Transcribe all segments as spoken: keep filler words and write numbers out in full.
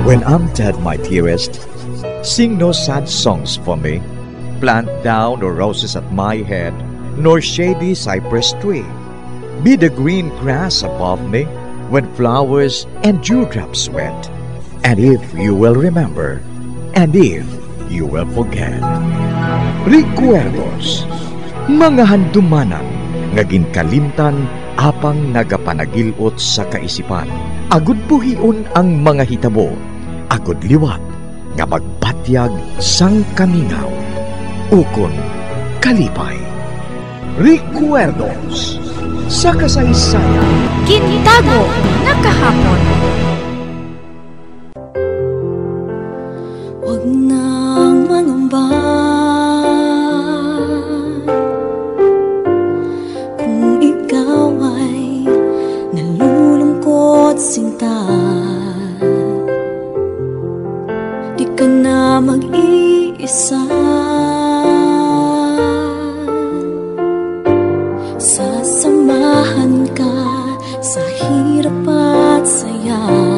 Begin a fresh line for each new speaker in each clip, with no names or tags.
When I'm dead, my dearest, sing no sad songs for me. Plant down no roses at my head, nor shady cypress tree. Be the green grass above me when flowers and dewdrops wet. And if you will remember, and if you will forget. Recuerdos, mga handumanan, ngaging kalimtan, apang nagapanagilot sa kaisipan. Agud buhion ang mga hitabo, agud liwat, nga magpatyag sang kamingaw. Ukon kalipay. Recuerdos sa kasaysayan.
Gintago na kahapon.
Huwag nang mangamba kung ikaw ay nalulungkot sinta. Di ka na mag-iisa. Sasamahan ka sa hirap at saya.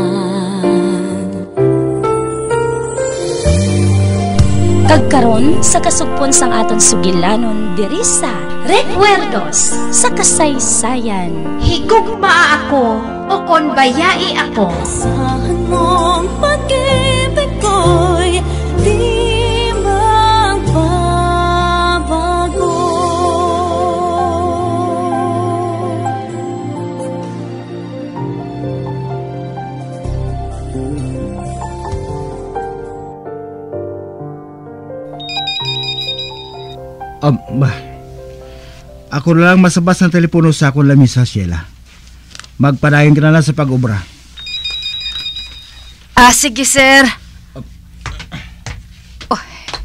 Kagkaron sa kasugpon sang aton sugilanon diri sa Recuerdos sa kasaysayan.
Higugma ako o kon bayai ako.
Asahan mong pag-ibig ko'y di magbabago.
Um, bah, ako na lang masabas ng telepono sa akong lamisa, Sheila. Magpadayon ka na lang sa pag-obra.
Ah, sige, sir. Oh,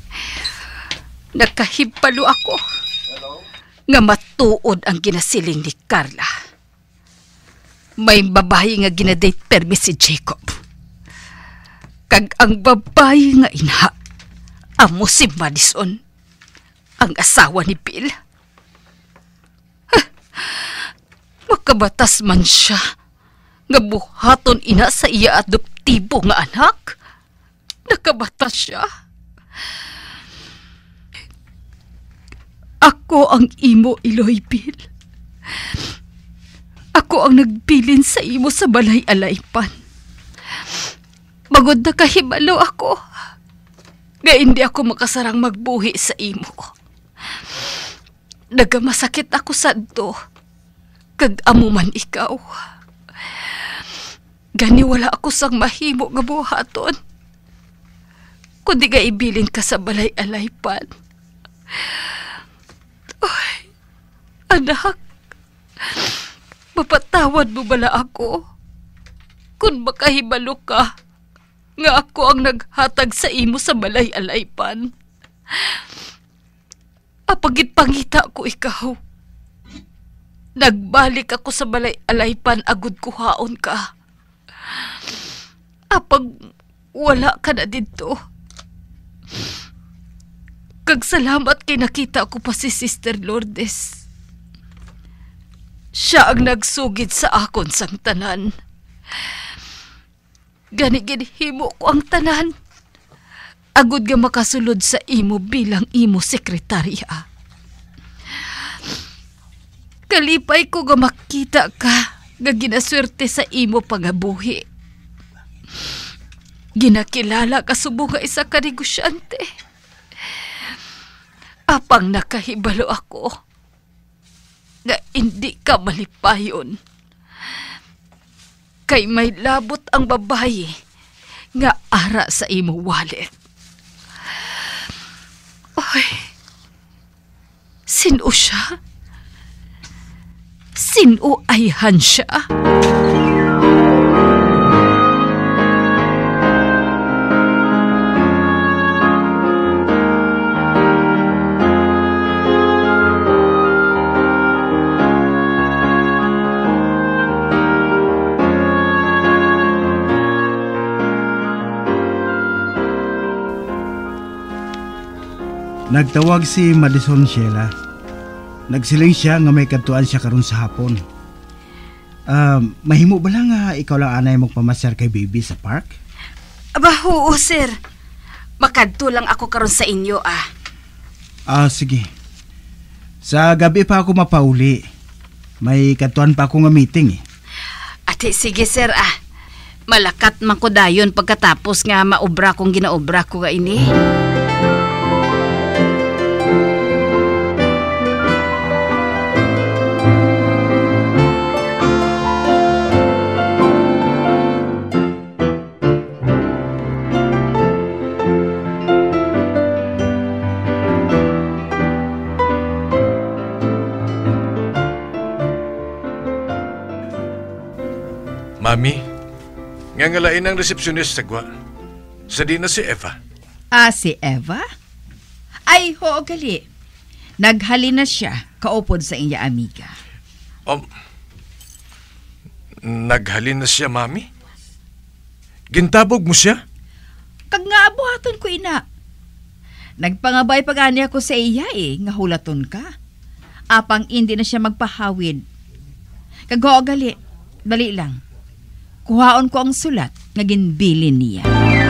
nagkahibalo ako. Nga matuod ang ginasiling ni Carla. May babae nga ginadate permi si Jacob. Kag ang babae nga inha, amo si Madison, ang asawa ni Bill. Huh, makabatas man siya nga buhaton ina sa iya adoptibo nga anak. Nakabatas siya. Ako ang imo, Iloy Bill. Ako ang nagbilin sa imo sa balay alaypan. Magod na kahibalo ako nga hindi ako makasarang magbuhi sa imo. Nagamasakit ako sadto, kag amo man ikaw. Gani wala ako sang mahimo nga buhaton, kundi nga ibilin ka sa balay alaypan. Ay, anak, mapatawad mo bala ako kung makahibalo ka nga ako ang naghatag sa imo sa balay alaypan. Apagit pangita ko ikaw. Nagbalik ako sa balay alaypan agud kuhaon ka. Apag wala ka na dito. Kag salamat kay nakita ko pa si Sister Lourdes. Siya ang nagsugid sa akon sang tanan. Gani ginhimo ko ang tanan. Agud nga makasulod sa imo bilang imo sekretarya. Kalipay ko nga makita ka nga ginaswerte sa imo pagabuhi. Ginakilala ka subo nga isa ka negosyante. Apang nakahibalo ako nga hindi ka malipayon. Kay may labot ang babaye nga ara sa imo wallet. Ay, sino siya? Sino ayhan siya?
Nagtawag si Madison, Sheila. Nagsiling siya nga may katuan siya karon sa hapon. Uh, mahimo ba lang nga ikaw lang anay mong pamasyar kay baby sa park?
Aba, oo, sir. Makadto lang ako karon sa inyo, ah.
Ah, sige. Sa gabi pa ako mapauli. May katuan pa ako nga meeting eh.
Ate, sige, sir, ah. Malakat man ko dayon pagkatapos nga maobra kong ginaobra ko nga ini.
Mami, nga ngalain ang resepsyonist sa gwa. Sa di na si Eva.
Ah, si Eva? Ay, hoo gali. Naghali na siya, kaupod sa iya amiga.
Um, naghalin na siya, Mami? Gintabog mo siya?
Kag nga abuhaton ko ina. Nagpangabay pagani ako sa iya eh, nga hulaton ka. Apang hindi na siya magpahawid. Kag hoo gali, dali lang. Kuhaon ko ang sulat nga ginbilin niya.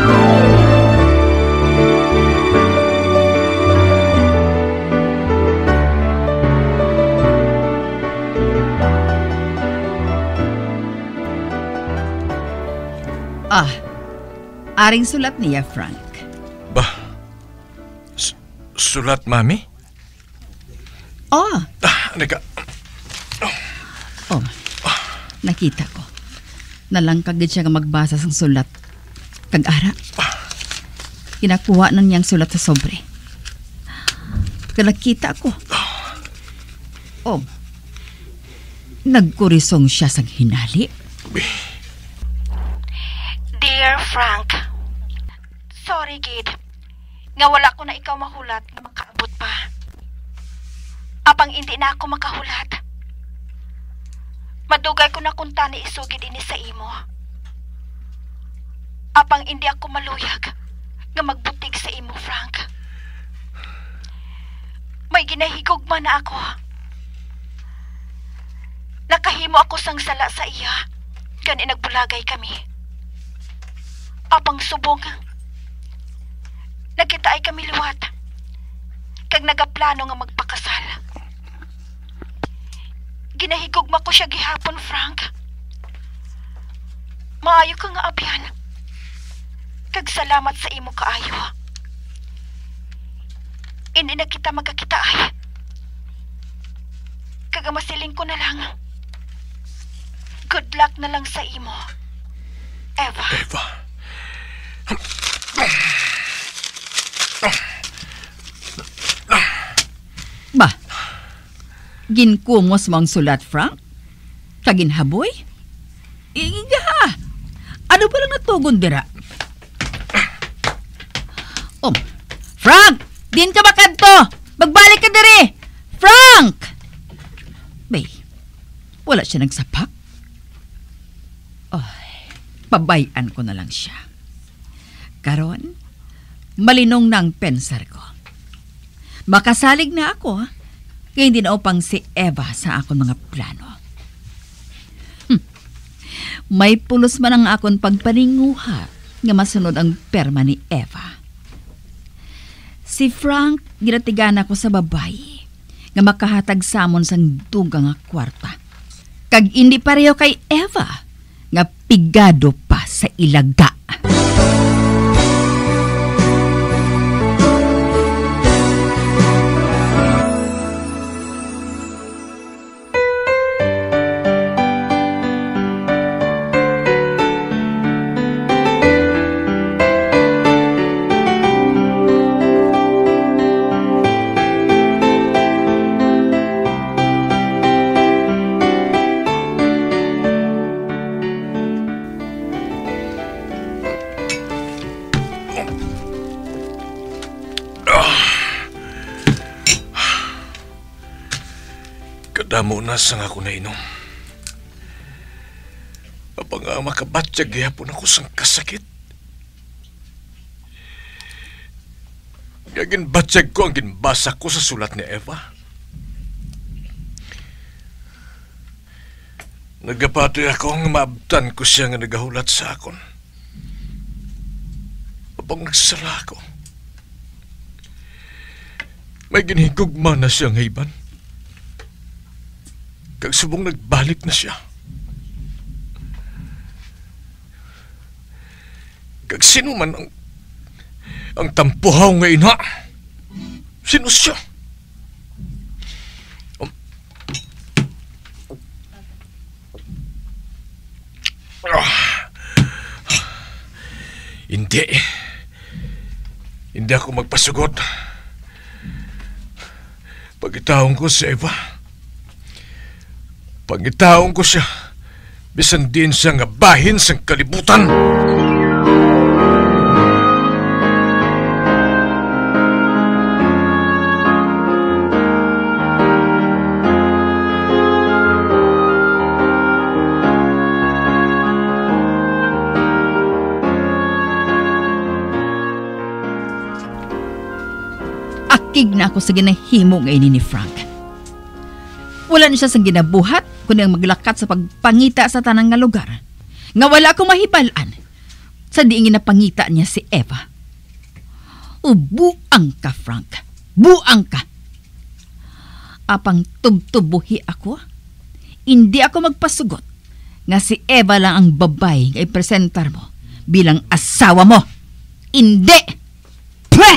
Ah, aring sulat niya, Frank.
Bah, s- sulat, Mami?
Oh,
Ah, naka...
oh, nakita ko. Nalangkag din siya nga magbasa sang sulat. Kag ara. Kinakuha na niyang sulat sa sobre. Kag nakita ko. Oh. Nagkurisong siya sang hinali.
Dear Frank, sorry gid. Nga wala ko na ikaw mahulat na makaabot pa. Apang hindi na ako makahulat. Madugay ko na kung tani isugid ini sa imo. Apang hindi ako maluyag nga magbutig sa imo, Frank. May ginahigugma na ako. Nakahimo ako sang sala sa iya. Gani nagbulagay kami. Apang subong. Nakita ay kami liwat. Kag nagaplano nga magpakasal. Ginahigugma ko siya gihapon, Frank. Maayo ka nga abyan. Kag salamat sa imo kaayo. Hindi na kita magkakita ay. Kag masiling ko na lang. Good luck na lang sa imo, Eva.
Eva.
Ba, ginkumos mo ang sulat, Frank? Kaginhaboy? Iga, ano ba lang natugon dira? Oh, Frank! Din ka makadto! Magbalik ka diri! Frank! Bay, wala siya nagsapak? Oh, pabayan ko na lang siya. Karon, malinong ng pensar ko. Makasalig na ako, ha? Kaya hindi na upang si Eva sa akong mga plano. Hm. May pulos man ang akong pagpaninguha nga masunod ang perma ni Eva. Si Frank, ginatigan ako sa babae nga makahatag samon sang dugang nga kwarta. Kag hindi pareho kay Eva nga pigado pa sa ilaga.
Damo na sang ako na inom. Apang nga makabatsyag gihapon ako sang kasakit. Gagin batsyag ko ang ginbasa ko sa sulat ni Eva. Nagapatoy ako ang maabtan ko siya nga nagahulat sa akon. Subang nagsala ko. May ginhigugma na siya ngayon. Kag subong nagbalik na siya. Kag sino man ang ang tampuhaw nga ina? Sino siya? Um, ah, hindi. Hindi ako magpasugot. Pagitaon ko si Eva. Pagitaon ko siya. Bisan din siya nga bahin sa kalibutan.
Akig na ako sa ginahimo ngayon ni Frank. Wala na siya sa ginabuhat kundi ang maglakat sa pagpangita sa tanang nga lugar. Nga wala akong mahibalaan sa diing ginapangita niya si Eva. O buang ka, Frank. Buang ka. Apang tubtubuhi ako, hindi ako magpasugot nga si Eva lang ang babay nga ipresentar mo bilang asawa mo. Hindi! Pweh!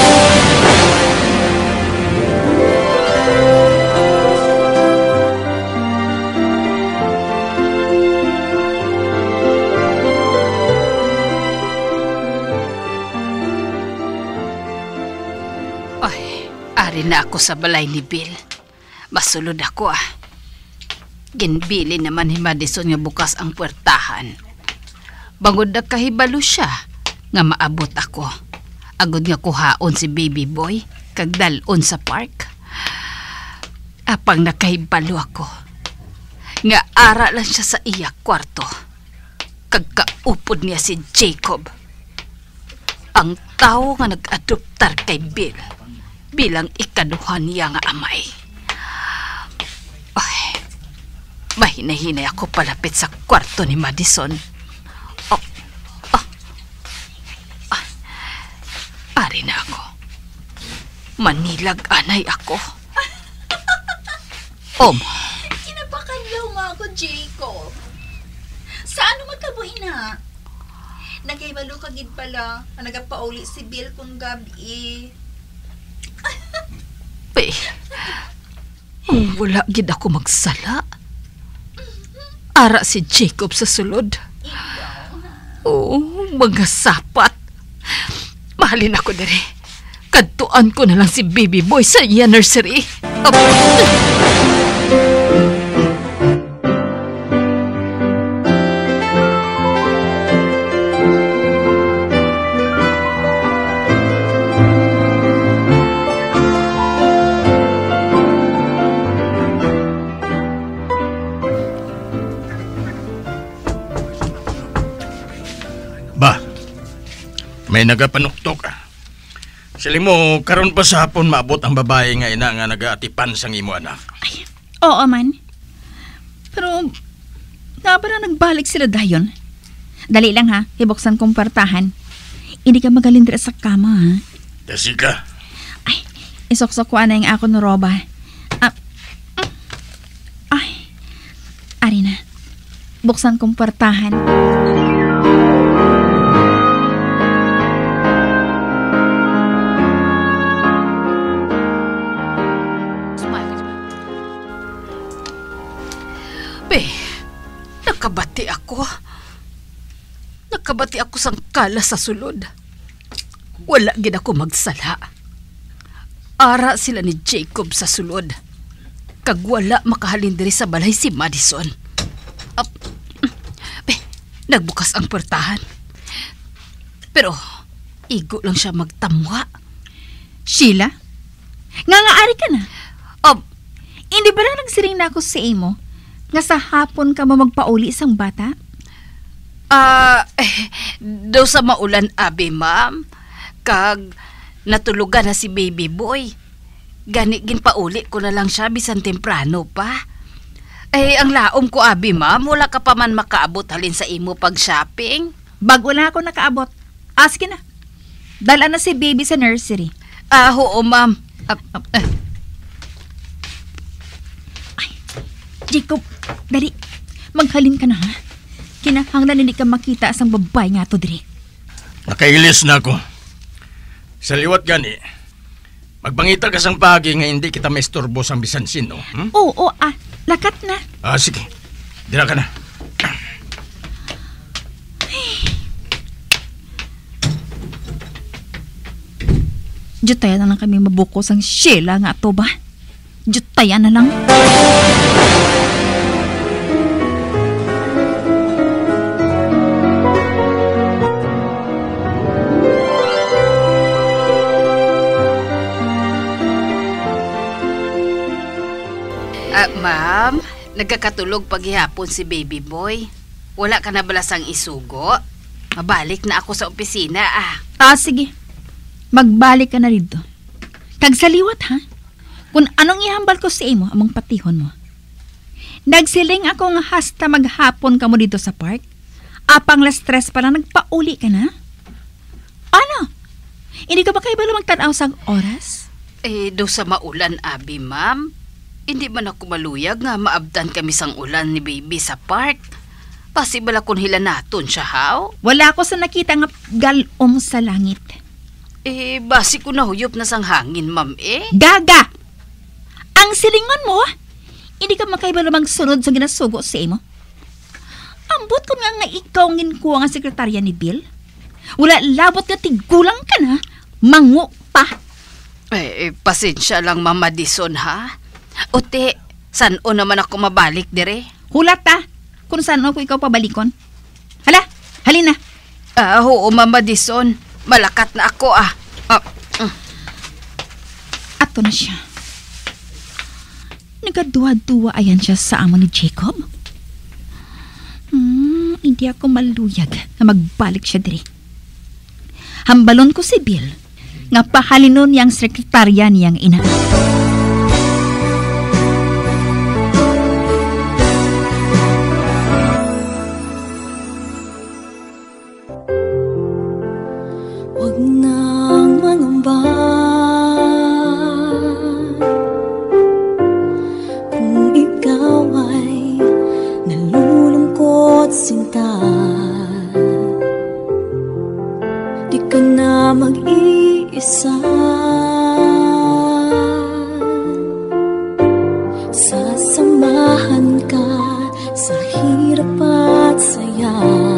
Ari na ako sa balay ni Bill. Masulod ako ah. Ginbili naman ni Madison nga bukas ang puwertahan. Bangod na kahibalo siya nga maabot ako. Agod nga kuhaon si baby boy kag dalon sa park. Apang nakahibalo ako nga ara lang siya sa iya kwarto. Kag kaupod niya si Jacob, ang tao nga nag-adoptar kay Bill bilang ikaduhan niya nga amay. Ay, mahinahinay ako palapit sa kwarto ni Madison. Oh, oh, ah, ari na ako. Manilag anay ako. Om.
Kinabakanlaw nga ako, Jacob. Saan magkabuhi na? Nagaibalo kagid pala na nagapauli si Bill kung gabi.
Pe, ang wala gid ako magsala. Ara si Jacob sa sulod. Oh, mga sapat. Mahalin ako dere. Kadtuan ko na lang si baby boy sa iya nursery. Oh.
May nagapanuktok ah. Sili mo, karon pa sa hapon maabot ang babae nga ina nga nagaatipan sang imo anak.
Ay, oo man. Pero, nga ba na nagbalik sila dayon? Dali lang ha, ibuksan kong partahan. Hindi ka magalindra sa kama ha.
Dasi ka.
Ay, isok-sokwa na yung ako no roba. Ah, mm. Ay, ari na. Buksan kong partahan.
Nakabati ako. Nakabati ako sang kala sa sulod. Wala gid ako magsala. Ara sila ni Jacob sa sulod. Kag wala makahalin diri sa balay si Madison. Up. Be, nagbukas ang portahan. Pero, igo lang siya magtamwa.
Sheila? Nga nga ari ka na?
Um,
hindi ba na nagsiring na ako sa imo? Nga sa hapon ka mamagpauli isang bata?
Ah, uh, eh, daw sa maulan abi, ma'am. Kag natulugan na si baby boy. Gani ginpauli ko na lang siya bisan temprano pa. Eh, ang laom ko abi, ma'am, wala ka pa man makaabot halin sa imo pag shopping.
Bago na ako nakaabot. Aski na. Dala na si baby sa nursery.
Ah, oo, ma'am. Ah, ah, ah.
Jacob, dali. Maghalin ka na, ha? Kinahanglan hindi ka makita asang babay nga to, diri.
Nakailis na ako. Sa liwat gani, magpangita ka sang pagi nga hindi kita maisturbo sang bisan sino. Hmm?
Oo, oo, ah. Lakat na.
Ah, sige. Dira ka na.
Jutaya na lang kami mabuko sang Sheila nga to ba? Jutaya na lang.
Ah, ma'am, nagkakatulog paghihapon si baby boy. Wala ka na balasang isugo? Mabalik na ako sa opisina, ah.
Ah, sige. Magbalik ka na rito. Kag sa liwat, ha? Kung anong ihambal ko sa imo, among patihon mo. Nagsiling ako nga hasta maghapon ka mo dito sa park. Apang la stress pala, nagpauli ka na? Ano? Hindi ka ba kayo bala magtanaw sa oras?
Eh, do sa maulan, abi, ma'am. Hindi man ako maluyag nga maabdan kami sang ulan ni baby sa park. Possible akong hila naton siya, how?
Wala ko sa nakita nga galom sa langit.
Eh, basi ko nahuyop na sang hangin, ma'am, eh.
Gaga! Ang silingon mo, hindi ka makaiba lamang sunod sa ginasugo sa imo. Ambot ko nga nga ikaw nginkuha nga sekretarya ni Bill. Wala labot nga tigulang ka na, mangu pa.
Eh, eh pasensya lang, Ma'am Madison, ha? Ote, saan o naman ako mabalik, dire?
Hulat ta, kung saan ako ikaw pabalikon. Hala, halina.
Ah, oo, Ma'am Madison. Malakat na ako, ah. ah uh.
Ato na siya. Nagaduwa-duwa ayan siya sa amo ni Jacob. Hmm, hindi ako maluyag na magbalik siya diri. Hambalon ko si Bill nga pahalinon yang sekretarya niyang ina.
Wag nang mangamba kung ikaw ay nalulungkot sinta. Di ka na mag-iisa. Sasamahan ka sa hirap at saya.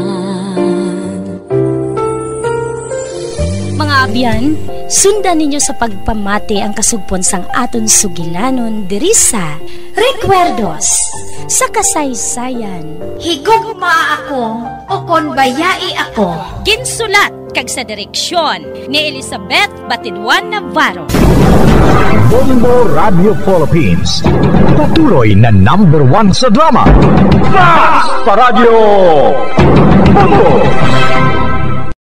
Mga abyan, sundan ninyo sa pagpamati ang kasugpon sang aton sugilanon diri sa Recuerdos sa kasaysayan.
Higugma ako o kon bayai ako.
Ginsulat kag sa direksyon ni Elizabeth Batidwan Navarro.
Bombo Radio Philippines, patuloy na number one sa drama. Fast sa Radio Bombo!